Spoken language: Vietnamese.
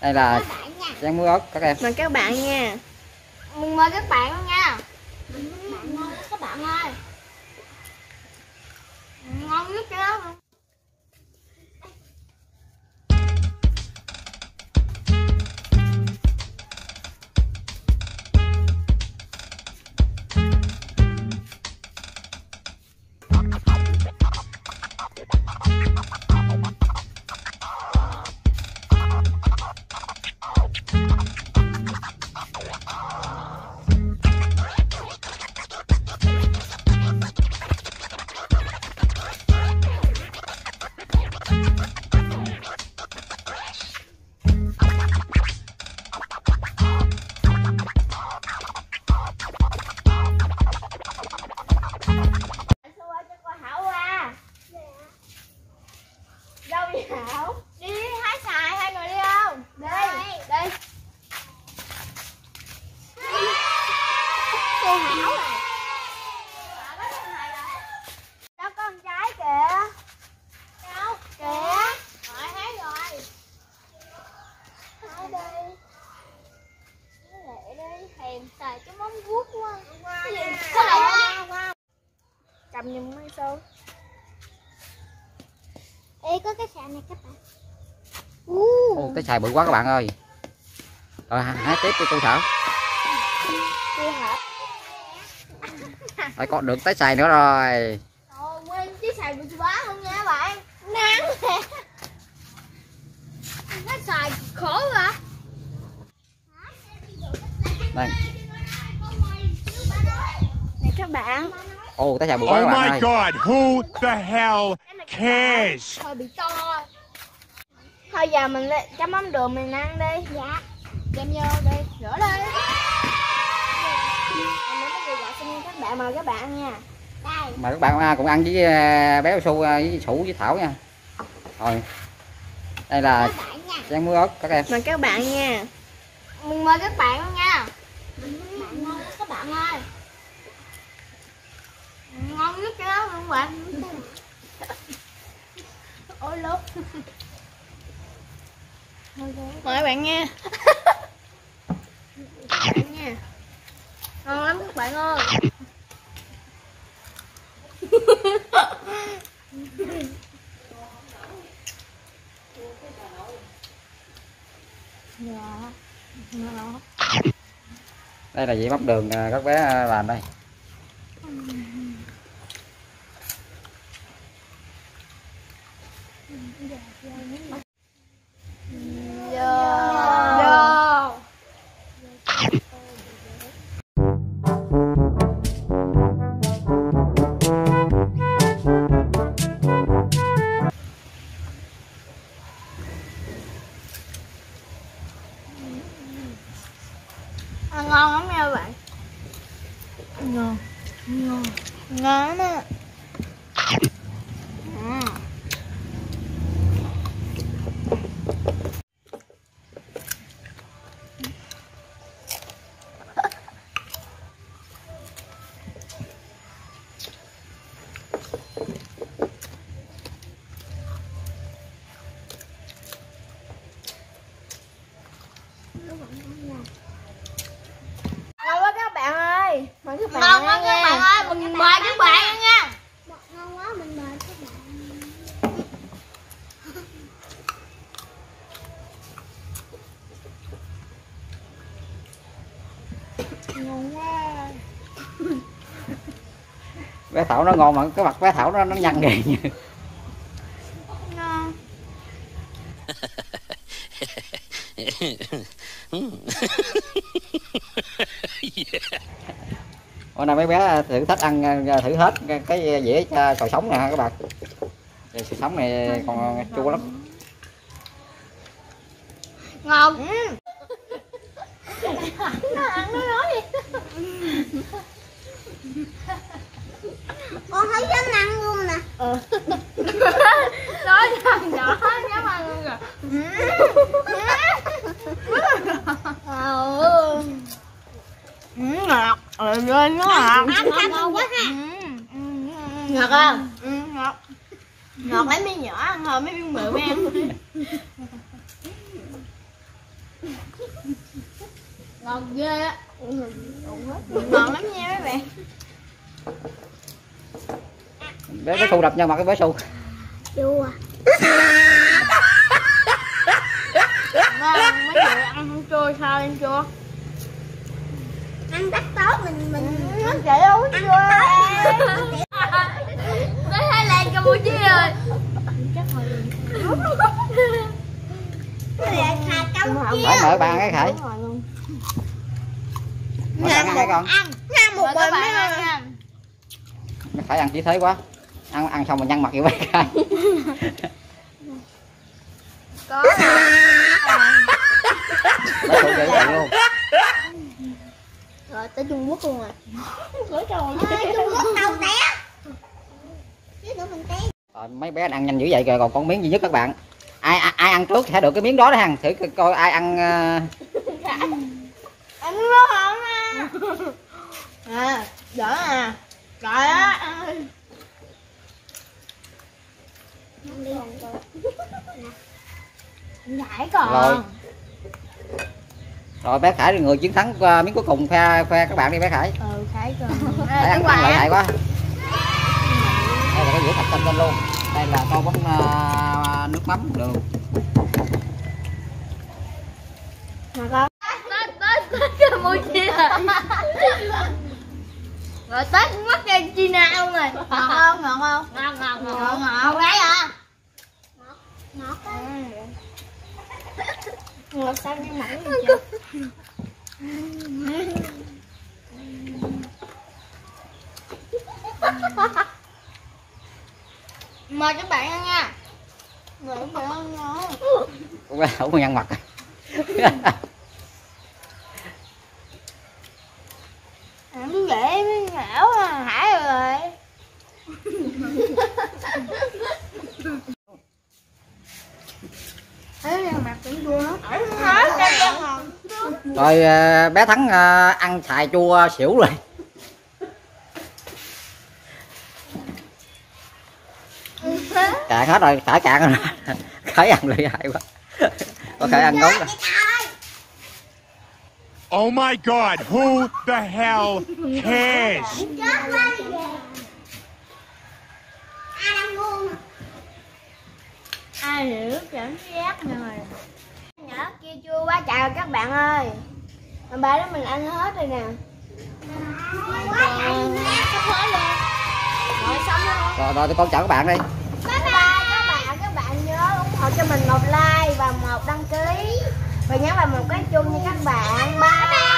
Đây là rang muối ớt các em. Mời các bạn nha. Mời các bạn luôn nha. Các bạn ơi. Ngon nhất cái đó luôn. Xài cái móng vuốt quá. Cầm giùm mấy xô. Ê có cái xài này các bạn. Cái xài bự quá các bạn ơi. Rồi hái tiếp đi cô Thảo. Phải có được tới xài nữa rồi. Quên chiếc xài bị quá luôn nha các bạn. Nắng nè. Cái xài khổ hả? Đây. Này các bạn. Cái xài bự quá các bạn ơi. Oh my god, who the hell cares? Thôi bị to. Thôi giờ mình chấm mắm đường mình ăn đi. Dạ. Đem vô đi, rửa đi. Xin các bạn, mời các bạn nha. Đây. Mời các bạn cùng ăn với bé Su với Sủ với Thảo nha. Rồi. Đây là rang muối ớt các em. Mời các bạn nha. Mời các bạn luôn nha. Các bạn ơi. Ngon nhất cái đó luôn các bạn. Ôi lúc. Mời các bạn nha. Các bạn nha. Ngon lắm các bạn ơi. Đây là dĩa mắm đường các bé làm đây. Ngon lắm nha các bạn. Ngon. Ngon. Ngon á. Ngon quá các bạn ơi. Mời các bạn. Ngon quá các bạn ơi, mình mời các bạn nha. Ngon quá, mình mời các bạn. Ngon quá. Bé Thảo nó ngon mà cái mặt bé Thảo nó nhăn kìa. Ngon. Hôm nay mấy bé thử thách ăn thử hết cái dĩa sò sống nè các bạn. Sò sống này còn chua lắm. Ngon. Nó ăn nó nói đi. Con thấy dám ăn luôn nè. Nói thằng nhỏ dám ăn luôn rồi. Ngọt. Lên nó ngọt. Ăn ngon quá ha. Ngọt không? Ngọt. Ngọt lấy miếng nhỏ ăn thôi, mấy miếng bự mới ăn. Ngọt ghê á. Ngon lắm nha mấy bạn. Bé Xu đập nhau mặt cái bé Xu. Chua. Ngon, mấy chị ăn không chua sao ăn chua? Ăn đắt tốt mình Nó chị uống chua. tới Thái Lan Campuchia rồi. Phải mời bạn cái Khải. Mời bạn ăn cái con. Ăn một Các bình bạn mới ăn nha. Cái Khải ăn chỉ thế quá. Ăn xong mình nhăn mặt vô bé Khải. có. Bé Xu vậy luôn. Rồi tới Trung Quốc luôn rồi. Cửa trồi. Trung Quốc đâu té. Chứ nữa mình té. Rồi, mấy bé ăn nhanh dữ vậy rồi còn con miếng duy nhất các bạn. Ai ăn trước sẽ được cái miếng đó đó hàng. Thử coi ai ăn Ăn nó không à. À, đỡ à. Trời á. Giải còn. rồi. Rồi bé Khải là người chiến thắng miếng cuối cùng khoe các bạn đi bé Khải. Khải còn. Khải ăn lợi hại quá. Đây là cái dĩa thạch tinh lên luôn. Đây là tô bánh nước mắm đường. Mà con. Tới Campuchia. Rồi tới mất Argentina luôn rồi. Ngọt không? Ngọt không? Ngọt gái à. Ngọt á. Ngọt sao như mặn vậy chưa? Mời các bạn ăn nha. Mời các bạn ăn nha. Cũng không có nhăn mặt. Ăn dễ mới ngảo à, Hải rồi. Thấy mặt cũng chua hết. Rồi bé Thắng ăn xài chua xỉu rồi. Cạn hết rồi, Khải cạn rồi. Khải ăn lợi hại quá. Có Khải ăn ngốn rồi. Oh my God, who the hell cares? Ai hiểu cảm giác rồi. Nhỏ kia chua quá trời các bạn ơi. Mà ba đó mình ăn hết rồi nè. Rồi xong rồi. Rồi tụi con chào các bạn đi. Bye bye các bạn nhớ ủng hộ cho mình một like và một đăng ký và nhớ vào một cái chuông nha các bạn. Bye.